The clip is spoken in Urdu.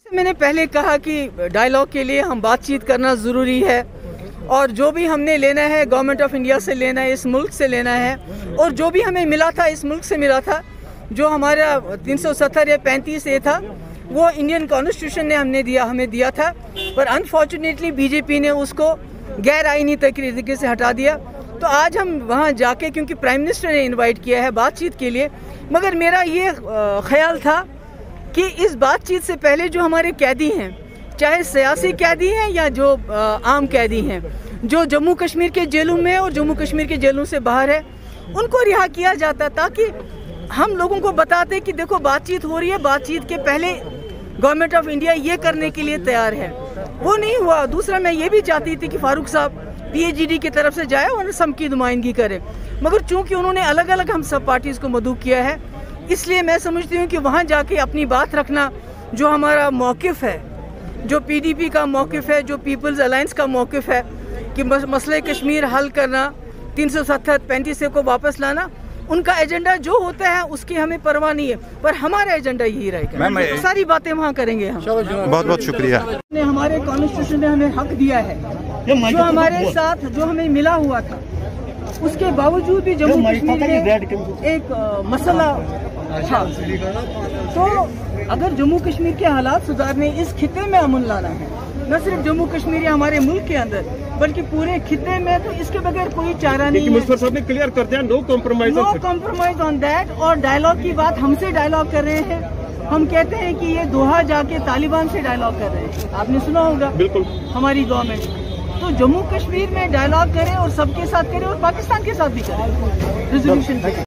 میں نے پہلے کہا کہ ڈائلاگ کے لیے ہم بات چیت کرنا ضروری ہے، اور جو بھی ہم نے لینا ہے گورنمنٹ آف انڈیا سے لینا ہے، اس ملک سے لینا ہے، اور جو بھی ہمیں ملا تھا اس ملک سے ملا تھا، جو ہمارا 370 یا 35 اے تھا وہ انڈین کانسٹیٹیوشن نے ہمیں دیا تھا، پر انفارچونیٹلی بی جے پی نے اس کو غیر آئینی طریقے سے ہٹا دیا۔ تو آج ہم وہاں جا کے، کیونکہ پرائم منسٹر نے انوائٹ کیا ہے بات چیت کے لیے، مگر میرا یہ خیال تھا کہ اس بات چیت سے پہلے جو ہمارے قیدی ہیں، چاہے سیاسی قیدی ہیں یا جو عام قیدی ہیں، جو جموں کشمیر کے جیلوں میں اور جموں کشمیر کے جیلوں سے باہر ہے، ان کو رہا کیا جاتا، تاکہ ہم لوگوں کو بتاتے کہ دیکھو بات چیت ہو رہی ہے، بات چیت کے پہلے گورنمنٹ آف انڈیا یہ کرنے کے لیے تیار ہے۔ وہ نہیں ہوا۔ دوسرا میں یہ بھی چاہتی تھی کہ فاروق صاحب پی ایچ ڈی کی طرف سے جائے اور سم کی نمائندگی کرے، مگر چونکہ انہوں نے الگ الگ ہم سب پارٹیز کو مدعو کیا ہے، اس لیے میں سمجھتی ہوں کہ وہاں جا کے اپنی بات رکھنا، جو ہمارا موقف ہے، جو پی ڈی پی کا موقف ہے، جو پیپلز الائنس کا موقف ہے کہ مسئلہ کشمیر حل کرنا، 370-35 کو واپس لانا، ان کا ایجنڈا جو ہوتا ہے اس کی ہمیں پرواہ نہیں ہے، پر ہمارا ایجنڈا یہی رہے گا، ساری باتیں وہاں کریں گے ہم۔ بہت بہت شکریہ۔ ہمارے کانسٹیٹیوشن نے ہمیں حق دیا ہے، جو ہمارے ساتھ جو ہمیں ملا ہوا تھا، اس کے باوجود بھی جموں کشمیر میں ایک مسئلہ تھا۔ تو اگر جموں کشمیر کے حالات سدھارنے، اس خطے میں امن لانا ہے، نہ صرف جموں کشمیر یا ہمارے ملک کے اندر بلکہ پورے خطے میں، تو اس کے بغیر کوئی چارہ نہیں ہے۔ مظفر صاحب نے کلیئر کر دیا، نو کمپرومائز آن دیٹ۔ اور ڈائلاگ کی بات ہم سے ڈائلاگ کر رہے ہیں، ہم کہتے ہیں کہ یہ دوحہ جا کے طالبان سے ڈائلاگ کر رہے ہیں، آپ نے سنا ہوگا بالکل ہماری گورنمنٹ۔ تو جموں کشمیر میں ڈائلاگ کرے اور سب کے ساتھ کرے، اور پاکستان کے ساتھ بھی کرے ریزولوشن